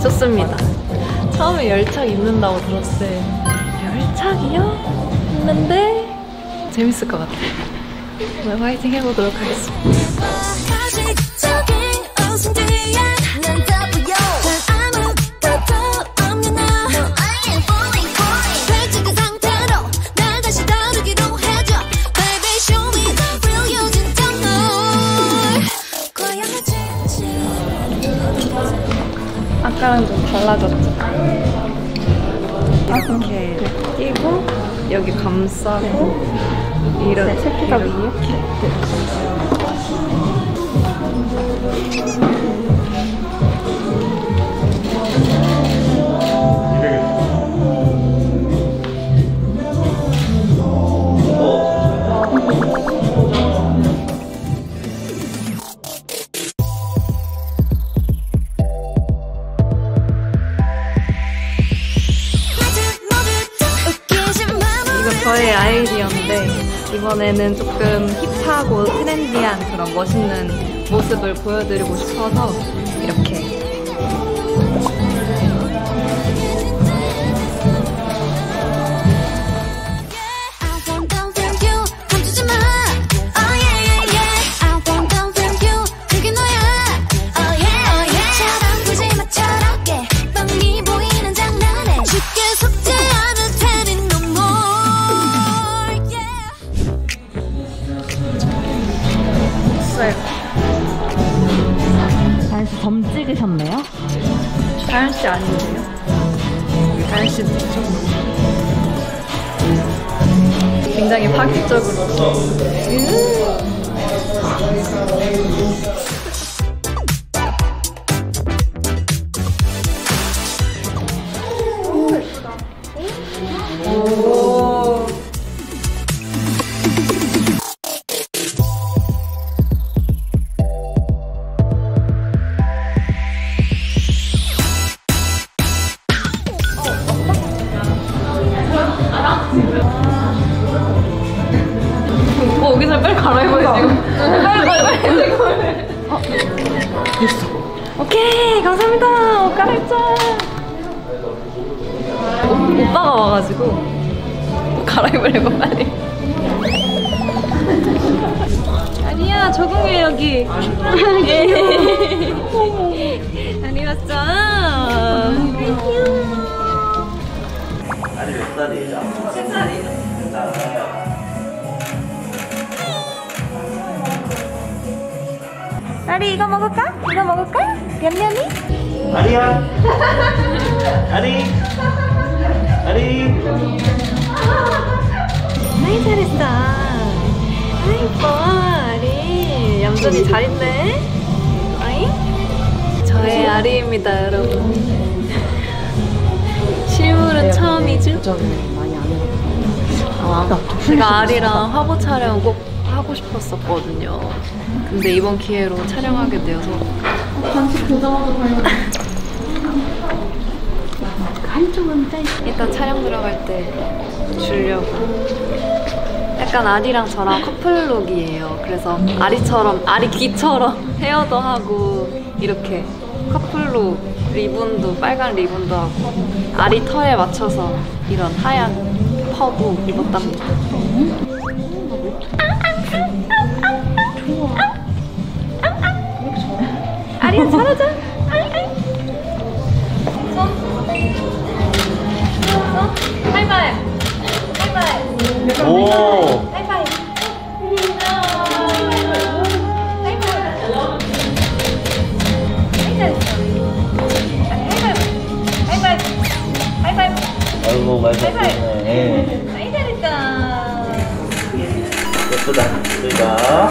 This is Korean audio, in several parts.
좋습니다. 처음에 열착 입는다고 들었을 때 열착이요? 했는데 재밌을 것 같아요. 오늘 화이팅 해보도록 하겠습니다. 아까랑 좀 달라졌죠? 이렇게 끼고 여기 감싸고 이렇게 새끼가 위에 저의 아이디어인데 이번에는 조금 힙하고 트렌디한 그런 멋있는 모습을 보여드리고 싶어서 이렇게 다현씨 점 찍으셨네요? 다현씨 아닌데요? 다현씨 굉장히 파격적으로 여기서 빨리 갈아입어요 지금. 빨리. 됐어. 오케이 감사합니다. 옷 갈아입자. 오빠가 와가지고 옷 갈아입으려고 빨리. 아니야 적응해 여기. 예. 아니 왔죠. 아니 몇 살이에요? 3살이에요. 아리 이거 먹을까? 이거 먹을까? 냠냠이? 아리야! 아리! 아리! 아이 잘했어. 아이 이뻐 아리. 얌전히 잘 있네. 아이? 저의 아리입니다 여러분. 실물은 처음이죠? 많이 안 해봤어. 제가 아리랑 화보 촬영 꼭 하고 싶었었거든요. 근데 이번 기회로 촬영하게 되어서 반지 보자마자 발견. 한쪽은 짜 있어. 이따 촬영 들어갈 때 주려고. 약간 아리랑 저랑 커플룩이에요. 그래서 아리처럼, 아리 귀처럼 헤어도 하고 이렇게 커플룩 리본도 빨간 리본도 하고 아리 털에 맞춰서 이런 하얀 퍼브 입었답니다. 아리야 잘하자. 손. 하이파이브. 하이파이브. 오! 하이파이브. 아이고 말 잘했네. 아이 잘했다. 예쁘다. 예쁘다.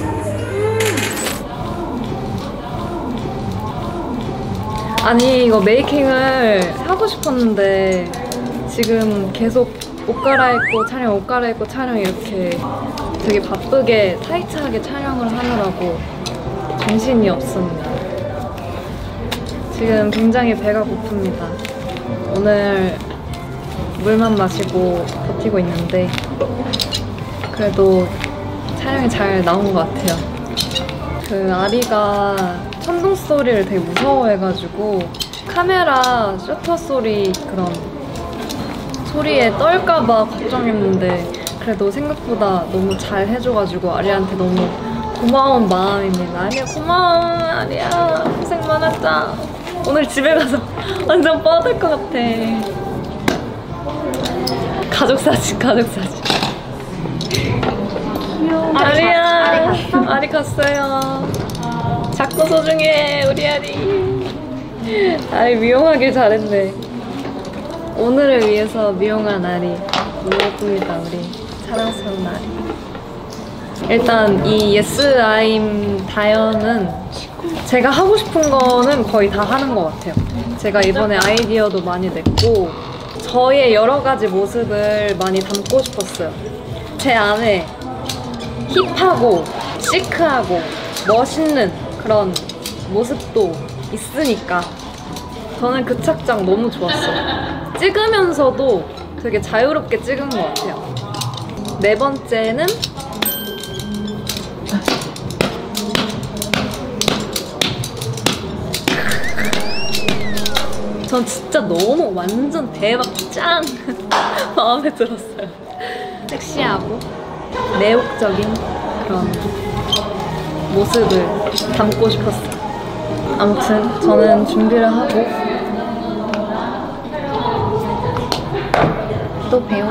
아니 이거 메이킹을 하고 싶었는데 지금 계속 옷 갈아입고 촬영, 옷 갈아입고 촬영 이렇게 되게 바쁘게 타이트하게 촬영을 하느라고 정신이 없습니다. 지금 굉장히 배가 고픕니다. 오늘 물만 마시고 버티고 있는데 그래도 촬영이 잘 나온 것 같아요. 그 아리가 천둥 소리를 되게 무서워해가지고 카메라 셔터 소리 그런 소리에 떨까봐 걱정했는데 그래도 생각보다 너무 잘 해줘가지고 아리한테 너무 고마운 마음입니다. 아리야 고마워. 아리야 고생 많았다. 오늘 집에 가서 완전 뻗을 것 같아. 가족사진. 귀여워. 아리야 아리 갔어요. 작고 소중해 우리 아리. 아리 미용하길 잘했네. 오늘을 위해서 미용한 아리. 너무 예쁩니다 우리 사랑스러운 아리. 일단 이 예스 아임 다연은 제가 하고 싶은 거는 거의 다 하는 것 같아요. 제가 이번에 아이디어도 많이 냈고 저의 여러 가지 모습을 많이 담고 싶었어요. 제 안에 힙하고 시크하고 멋있는 그런 모습도 있으니까 저는 그 착장 너무 좋았어요. 찍으면서도 되게 자유롭게 찍은 것 같아요. 네 번째는 전 진짜 너무 완전 대박 짱 마음에 들었어요. 섹시하고 매혹적인 그런 모습을 담고 싶었어요. 아무튼 저는 준비를 하고 또 봬요.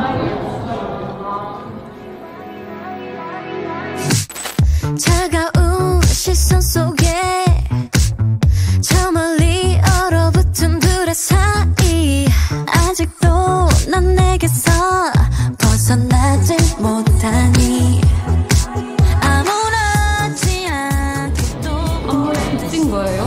차가운 시선 속에 저 멀리 얼어붙은 둘의 사이 아직도 난 내게서 벗어나지 못하니 아무렇지 않게 또 앞머리 붙인 거예요?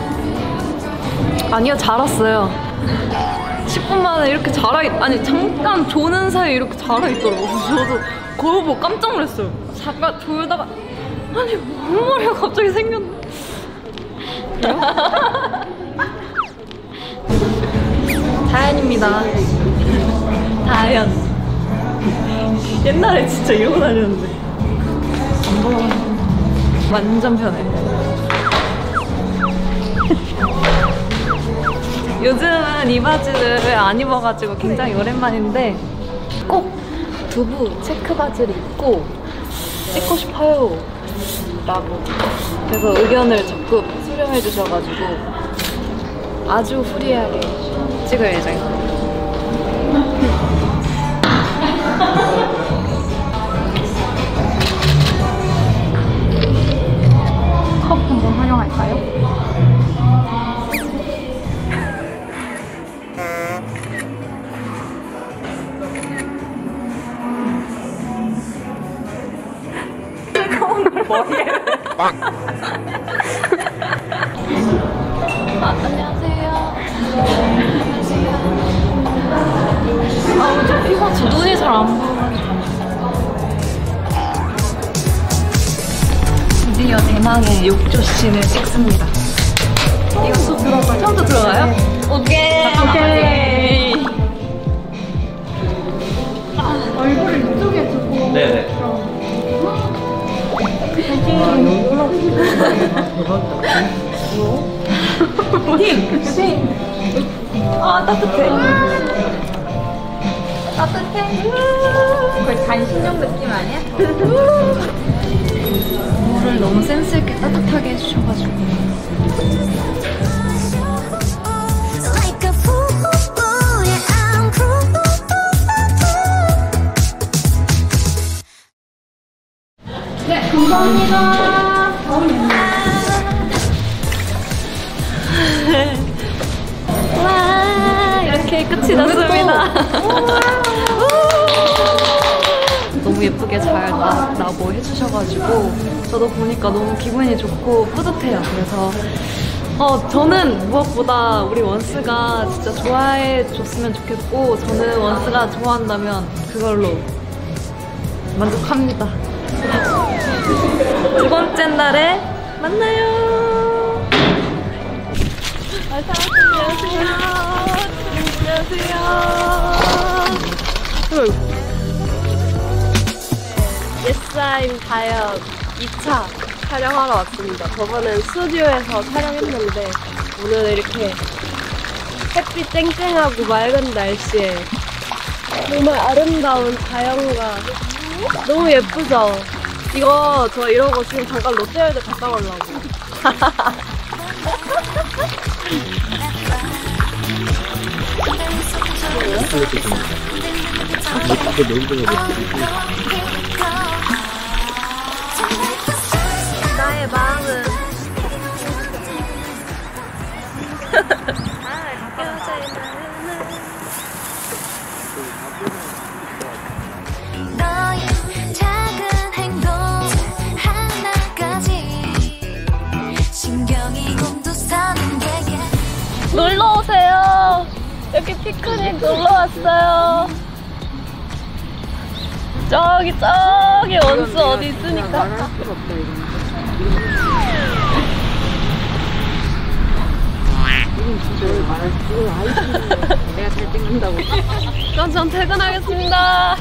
아니요 잘 왔어요. 10분 만에 이렇게 아니 잠깐 조는 사이에 이렇게 자라있더라고요. 저도 거울 보고 깜짝 놀랐어요. 잠깐 졸다가 아니 앞머리가 갑자기 생겼네. 다현입니다. 다현. 옛날에 진짜 이러고 다녔는데 완전 편해. 요즘은 이 바지를 안 입어가지고 굉장히 오랜만인데 꼭 두부 체크 바지를 입고 찍고 싶어요 라고 그래서 의견을 적극 수렴해 주셔가지고 아주 후리하게 찍을 예정입니다. 컵 한번 활용할까요? 안녕하세요. 아우 좀 피곤해. 눈이 잘 안 보여. 드디어 대망의 욕조씬을 찍습니다. 이것도 들어가요? 처음부터 들어가요? 오케이. 얼굴을 이쪽에 두고 네네. 아 따뜻해. 거의 간신욕 느낌 아니야? 물을 너무 센스 있게 따뜻하게 해주셔가지고 like a fool, yeah, I'm cruel. 네, 감사합니다. 와 이렇게 끝이 났습니다. 너무 예쁘게 잘 나고 해주셔가지고 저도 보니까 너무 기분이 좋고 뿌듯해요. 그래서 저는 무엇보다 우리 원스가 진짜 좋아해 줬으면 좋겠고 저는 원스가 좋아한다면 그걸로 만족합니다. 두 번째 날에 만나요. 안녕하세요. 예스아임 다연 2차 촬영하러 왔습니다. 저번엔 스튜디오에서 촬영했는데 오늘은 이렇게 햇빛 쨍쨍하고 맑은 날씨에 정말 아름다운 자연과 너무 예쁘죠? 이거 저 이러고 지금 잠깐 롯데월드 갔다 오려고. 나의 마음은 너의 작은 행동 하나까지 신경이 곤두서는 게 놀러 오세요. 여기 피크닉 놀러 왔어요. 저기 원수 어디 있으니까. 내가 잘 찍는다고. 그럼 전 퇴근하겠습니다.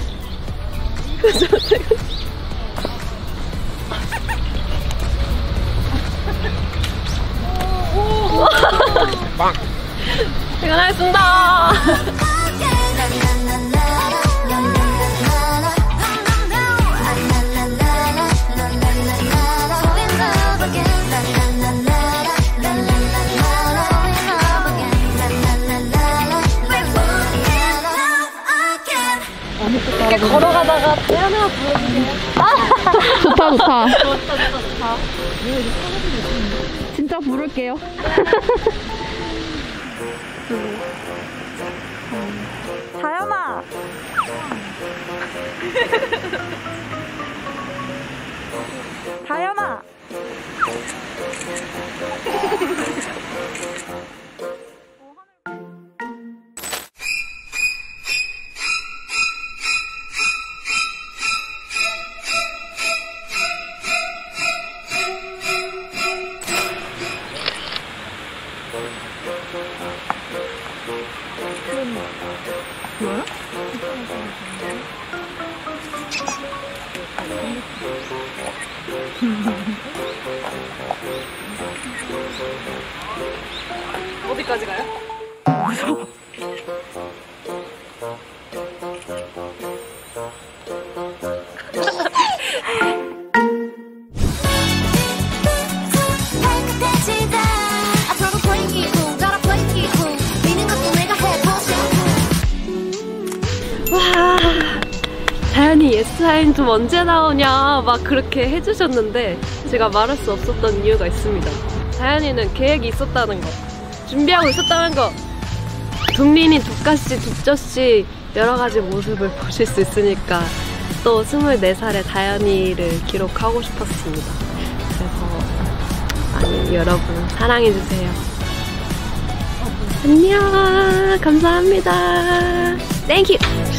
퇴근하겠습니다. 이렇게 걸어가다가 태연이가 불러주세요. 좋다. 진짜 부를게요. 다현아. 다현아. 어디까지 가요? 와, 다현이 예스하임 좀 언제 나오냐 막 그렇게 해주셨는데 제가 말할 수 없었던 이유가 있습니다. 다현이는 계획이 있었다는 거, 준비하고 있었다는 거, 둠린이, 둠가씨, 둠저씨 여러가지 모습을 보실 수 있으니까 또 24살의 다현이를 기록하고 싶었습니다. 그래서 많이 여러분 사랑해주세요. 안녕, 감사합니다. 땡큐.